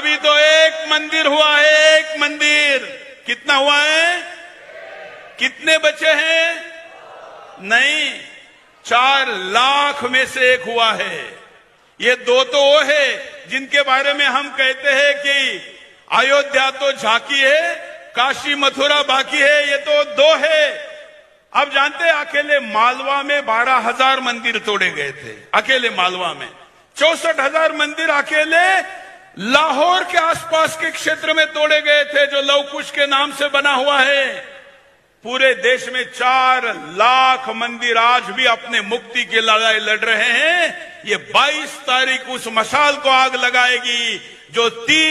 अभी तो एक मंदिर हुआ है, एक मंदिर। कितना हुआ है? कितने बचे हैं? नहीं, 4 लाख में से एक हुआ है। ये 2 तो वो है जिनके बारे में हम कहते हैं कि अयोध्या तो झांकी है, काशी मथुरा बाकी है। ये तो 2 है। अब जानते हैं अकेले मालवा में 12,000 मंदिर तोड़े गए थे। अकेले मालवा में 64,000 मंदिर अकेले लाहौर के आसपास के क्षेत्र में तोड़े गए थे, जो लव कुश के नाम से बना हुआ है। पूरे देश में 4 लाख मंदिर आज भी अपने मुक्ति की लड़ाई लड़ रहे हैं। ये 22 तारीख उस मशाल को आग लगाएगी जो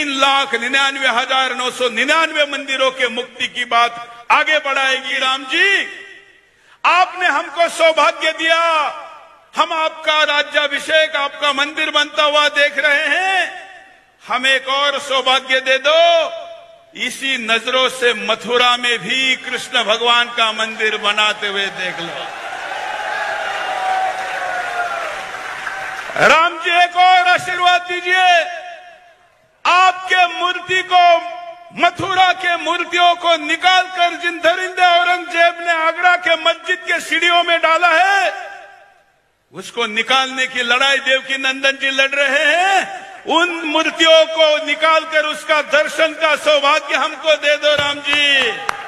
3,99,999 मंदिरों के मुक्ति की बात आगे बढ़ाएगी। राम जी, आपने हमको सौभाग्य दिया, हम आपका राज्याभिषेक, आपका मंदिर बनता हुआ देख रहे हैं। हम एक और सौभाग्य दे दो, इसी नजरों से मथुरा में भी कृष्ण भगवान का मंदिर बनाते हुए देख लो। राम जी, एक और आशीर्वाद दीजिए। आपके मूर्ति को, मथुरा के मूर्तियों को निकालकर जिन दरिंदे औरंगजेब ने आगरा के मस्जिद के सीढ़ियों में डाला है, उसको निकालने की लड़ाई देवकी नंदन जी लड़ रहे हैं। उन मूर्तियों को निकालकर उसका दर्शन का सौभाग्य हमको दे दो राम जी।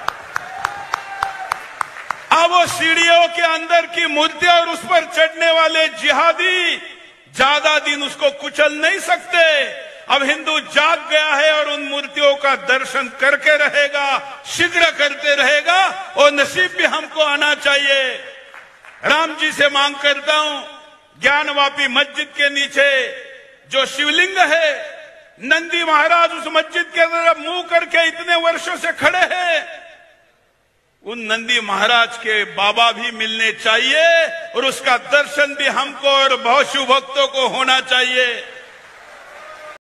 अब वो सीढ़ियों के अंदर की मूर्ति और उस पर चढ़ने वाले जिहादी ज्यादा दिन उसको कुचल नहीं सकते। अब हिंदू जाग गया है और उन मूर्तियों का दर्शन करके रहेगा, शीघ्र करते रहेगा, और नसीब भी हमको आना चाहिए। राम जी से मांग करता हूं, ज्ञानवापी मस्जिद के नीचे जो शिवलिंग है, नंदी महाराज उस मस्जिद के तरफ मुंह करके इतने वर्षों से खड़े हैं। उन नंदी महाराज के बाबा भी मिलने चाहिए और उसका दर्शन भी हमको और बहुत शिव भक्तों को होना चाहिए।